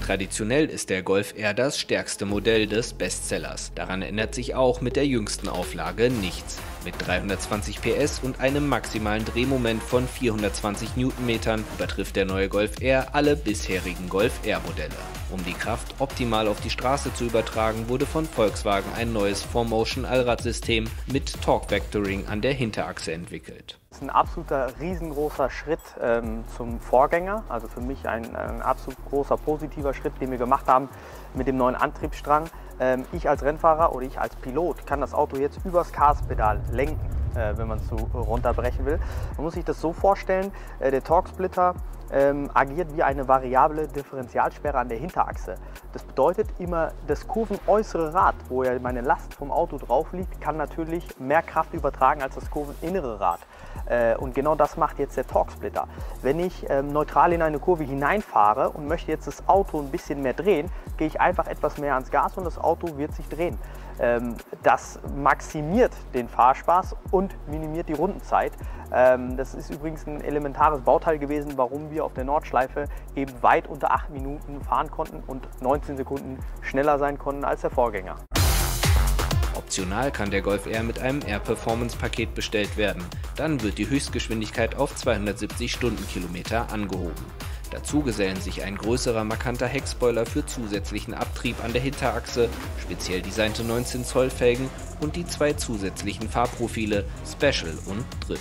Traditionell ist der Golf R das stärkste Modell des Bestsellers. Daran ändert sich auch mit der jüngsten Auflage nichts. Mit 320 PS und einem maximalen Drehmoment von 420 Newtonmetern übertrifft der neue Golf R alle bisherigen Golf R-Modelle. Um die Kraft optimal auf die Straße zu übertragen, wurde von Volkswagen ein neues 4Motion-Allradsystem mit Torque Vectoring an der Hinterachse entwickelt. Das ist ein absoluter riesengroßer Schritt zum Vorgänger, also für mich ein absolut großer positiver Schritt, den wir gemacht haben mit dem neuen Antriebsstrang. Ich als Rennfahrer oder ich als Pilot kann das Auto jetzt übers Gaspedal lenken, wenn man es so runterbrechen will. Man muss sich das so vorstellen, der Torque-Splitter agiert wie eine variable Differentialsperre an der Hinterachse. Das bedeutet immer, das kurvenäußere Rad, wo ja meine Last vom Auto drauf liegt, kann natürlich mehr Kraft übertragen als das kurveninnere Rad. Und genau das macht jetzt der Torque-Splitter. Wenn ich neutral in eine Kurve hineinfahre und möchte jetzt das Auto ein bisschen mehr drehen, gehe ich einfach etwas mehr ans Gas und das Auto wird sich drehen. Das maximiert den Fahrspaß und minimiert die Rundenzeit. Das ist übrigens ein elementares Bauteil gewesen, warum wir auf der Nordschleife eben weit unter 8 Minuten fahren konnten und 19 Sekunden schneller sein konnten als der Vorgänger. Optional kann der Golf R mit einem R-Performance-Paket bestellt werden. Dann wird die Höchstgeschwindigkeit auf 270 Stundenkilometer angehoben. Dazu gesellen sich ein größerer markanter Heckspoiler für zusätzlichen Abtrieb an der Hinterachse, speziell designte 19 Zoll Felgen und die 2 zusätzlichen Fahrprofile Special und Drift.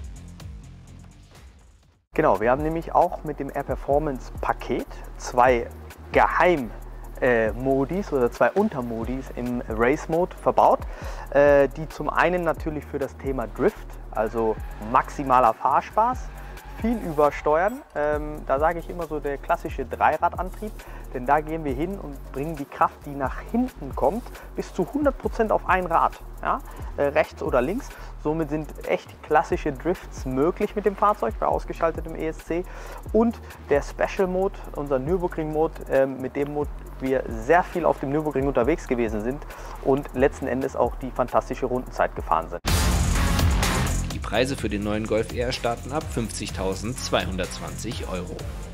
Genau, wir haben nämlich auch mit dem R-Performance Paket 2 Modis oder 2 Untermodis im Race Mode verbaut, die zum einen natürlich für das Thema Drift, also maximaler Fahrspaß, viel übersteuern. Da sage ich immer so der klassische Dreiradantrieb, denn da gehen wir hin und bringen die Kraft, die nach hinten kommt, bis zu 100% auf ein Rad, ja? Rechts oder links. Somit sind echt klassische Drifts möglich mit dem Fahrzeug bei ausgeschaltetem ESC. Und der Special Mode, unser Nürburgring Mode, mit dem Mode wir sehr viel auf dem Nürburgring unterwegs gewesen sind und letzten Endes auch die fantastische Rundenzeit gefahren sind. Die Preise für den neuen Golf R starten ab 50.220 €.